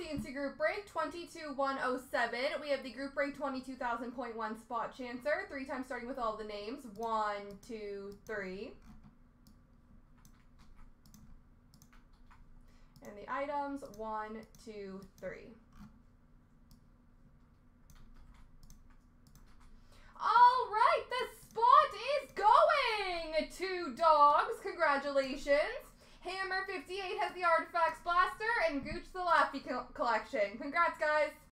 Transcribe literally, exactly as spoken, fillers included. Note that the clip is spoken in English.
C N C group break twenty-two one oh seven. We have the group break twenty-two thousand point one spot chancer. Three times starting with all the names. One, two, three. And the items, one, two, three. All right, the spot is going to Dogs. Congratulations. Hammer fifty-eight has the Artifacts Blaster, and Gooch the Laffy co collection. Congrats, guys.